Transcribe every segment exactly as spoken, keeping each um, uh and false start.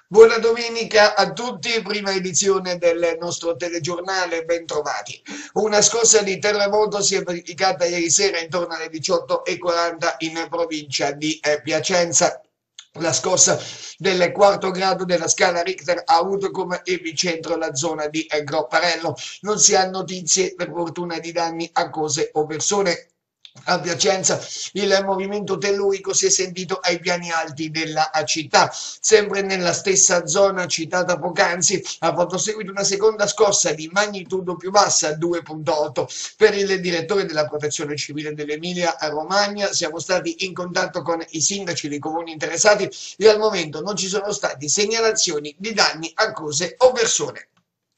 Buona domenica a tutti, prima edizione del nostro telegiornale, bentrovati. Una scossa di terremoto si è verificata ieri sera intorno alle diciotto e quaranta in provincia di eh, Piacenza. La scossa del quarto grado della scala Richter ha avuto come epicentro la zona di eh, Gropparello. Non si ha notizie per fortuna di danni a cose o persone. A Piacenza il movimento tellurico si è sentito ai piani alti della città, sempre nella stessa zona citata poc'anzi. Ha fatto seguito una seconda scossa di magnitudo più bassa, due virgola otto. Per il direttore della Protezione Civile dell'Emilia Romagna siamo stati in contatto con i sindaci dei comuni interessati e al momento non ci sono stati segnalazioni di danni a cose o persone.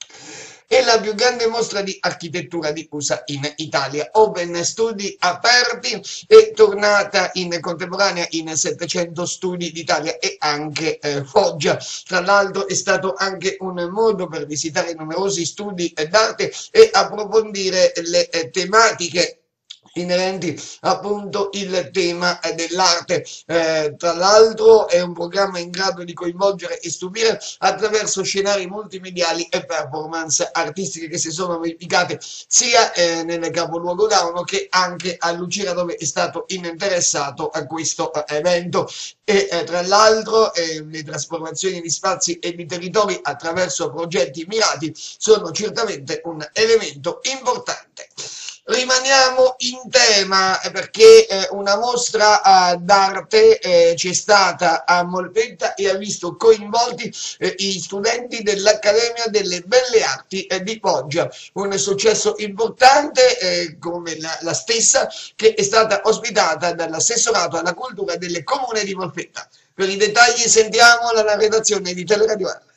È la più grande mostra di architettura diffusa in Italia. Open Studi Aperti è tornata in contemporanea in settecento studi d'Italia e anche eh, Foggia. Tra l'altro è stato anche un modo per visitare numerosi studi d'arte e approfondire le eh, tematiche inerenti appunto il tema dell'arte. Eh, tra l'altro è un programma in grado di coinvolgere e stupire attraverso scenari multimediali e performance artistiche che si sono verificate sia eh, nel capoluogo d'Auno che anche a Lucira, dove è stato interessato a questo eh, evento. E eh, tra l'altro eh, le trasformazioni di spazi e di territori attraverso progetti mirati sono certamente un elemento importante. Rimaniamo in tema perché eh, una mostra eh, d'arte eh, c'è stata a Molfetta e ha visto coinvolti eh, i studenti dell'Accademia delle Belle Arti eh, di Foggia, un successo importante eh, come la, la stessa che è stata ospitata dall'assessorato alla cultura del comune di Molfetta. Per i dettagli sentiamo la redazione di Teleradio L.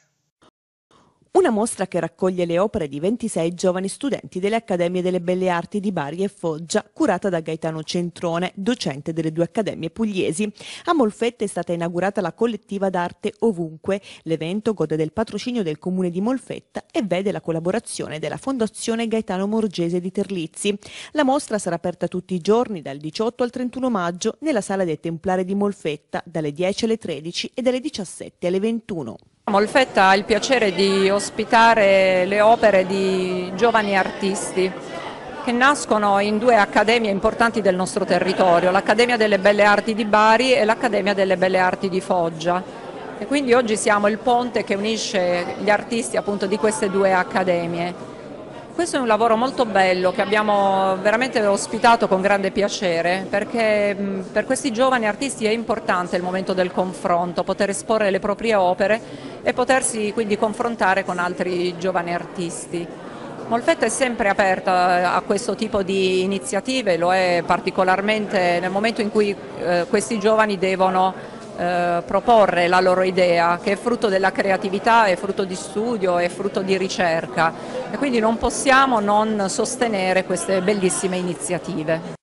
Una mostra che raccoglie le opere di ventisei giovani studenti delle Accademie delle Belle Arti di Bari e Foggia, curata da Gaetano Centrone, docente delle due accademie pugliesi. A Molfetta è stata inaugurata la collettiva d'arte Ovunque. L'evento gode del patrocinio del comune di Molfetta e vede la collaborazione della Fondazione Gaetano Morgese di Terlizzi. La mostra sarà aperta tutti i giorni dal diciotto al trentuno maggio nella Sala dei Templari di Molfetta dalle dieci alle tredici e dalle diciassette alle ventuno. Molfetta ha il piacere di ospitare le opere di giovani artisti che nascono in due accademie importanti del nostro territorio, l'Accademia delle Belle Arti di Bari e l'Accademia delle Belle Arti di Foggia. E quindi oggi siamo il ponte che unisce gli artisti appunto di queste due accademie. Questo è un lavoro molto bello che abbiamo veramente ospitato con grande piacere, perché per questi giovani artisti è importante il momento del confronto, poter esporre le proprie opere e potersi quindi confrontare con altri giovani artisti. Molfetta è sempre aperta a questo tipo di iniziative, lo è particolarmente nel momento in cui eh, questi giovani devono Eh, proporre la loro idea, che è frutto della creatività, è frutto di studio, è frutto di ricerca, e quindi non possiamo non sostenere queste bellissime iniziative.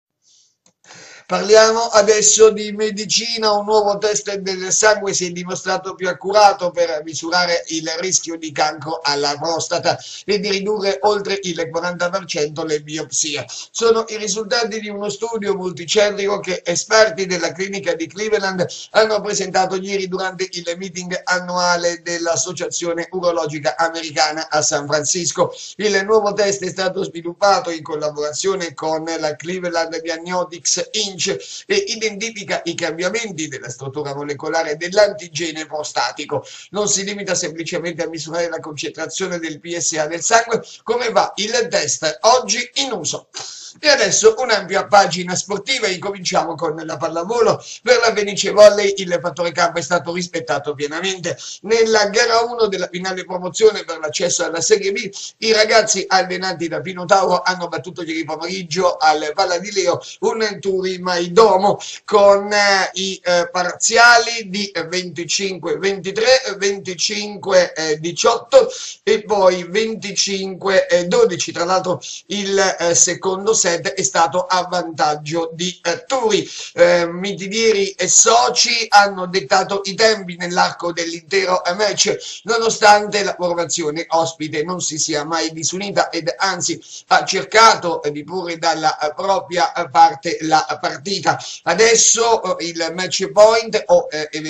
Parliamo adesso di medicina. Un nuovo test del sangue si è dimostrato più accurato per misurare il rischio di cancro alla prostata e di ridurre oltre il quaranta per cento le biopsie. Sono i risultati di uno studio multicentrico che esperti della clinica di Cleveland hanno presentato ieri durante il meeting annuale dell'Associazione Urologica Americana a San Francisco. Il nuovo test è stato sviluppato in collaborazione con la Cleveland Diagnostics Incorporated e identifica i cambiamenti della struttura molecolare dell'antigene prostatico. Non si limita semplicemente a misurare la concentrazione del P S A del sangue, come va il test oggi in uso. E adesso un'ampia pagina sportiva, incominciamo con la pallavolo. Per la Fenice Volley il fattore campo è stato rispettato pienamente. Nella gara uno della finale promozione per l'accesso alla Serie B, i ragazzi allenati da Pino Tauro hanno battuto ieri pomeriggio al Palla di Leo un Turi-Maidomo con eh, i eh, parziali di venticinque ventitré, venticinque diciotto e poi venticinque dodici. Tra l'altro il eh, secondo set è stato a vantaggio di eh, Turi. Eh, Mitidieri e soci hanno dettato i tempi nell'arco dell'intero match, nonostante la formazione ospite non si sia mai disunita ed anzi ha cercato di porre dalla propria parte la partita. Adesso eh, il match point o eh, eventualmente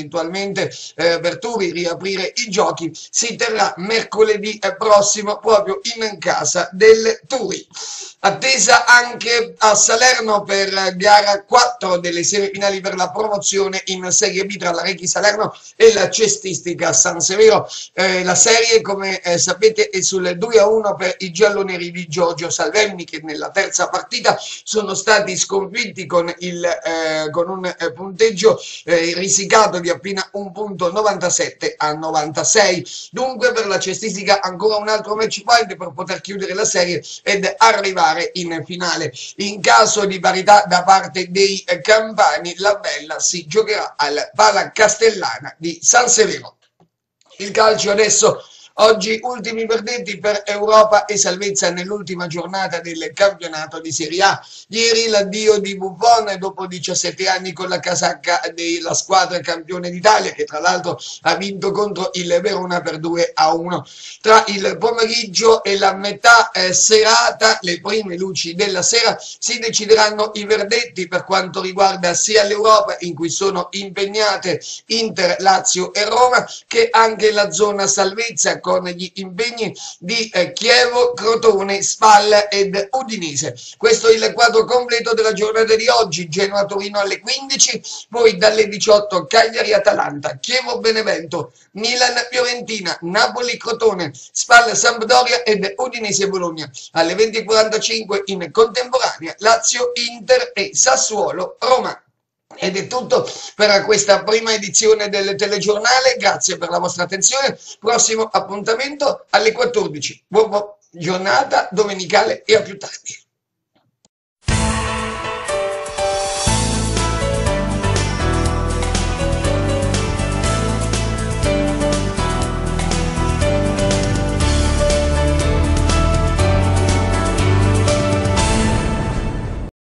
ovviamente eh, per Turi riaprire i giochi si terrà mercoledì prossimo proprio in casa del Turi. Attesa anche a Salerno per gara quattro delle semifinali per la promozione in Serie B tra la Rechi Salerno e la Cestistica San Severo. Eh, la serie, come eh, sapete, è sul due a uno per i gialloneri di Giorgio Salverni, che nella terza partita sono stati sconfitti con, il, eh, con un eh, punteggio eh, risicato di appena un punto novantasette a novantasei. Dunque per la Cestistica ancora un altro match point per poter chiudere la serie ed arrivare in finale. In caso di parità da parte dei campani, la bella si giocherà al Pala Castellana di San Severo. Il calcio adesso. Oggi ultimi verdetti per Europa e salvezza nell'ultima giornata del campionato di Serie A. Ieri l'addio di Buffon dopo diciassette anni con la casacca della squadra campione d'Italia, che tra l'altro ha vinto contro il Verona per due a uno. Tra il pomeriggio e la metà eh, serata, le prime luci della sera, si decideranno i verdetti per quanto riguarda sia l'Europa, in cui sono impegnate Inter, Lazio e Roma, che anche la zona salvezza con gli impegni di eh, Chievo, Crotone, Spal ed Udinese. Questo è il quadro completo della giornata di oggi. Genoa-Torino alle quindici, poi dalle diciotto Cagliari-Atalanta, Chievo-Benevento, Milan-Fiorentina, Napoli-Crotone, Spal-Sampdoria ed Udinese-Bologna. Alle venti e quarantacinque in contemporanea Lazio-Inter e Sassuolo-Roma. Ed è tutto per questa prima edizione del telegiornale, grazie per la vostra attenzione, prossimo appuntamento alle quattordici. Buona giornata domenicale e a più tardi.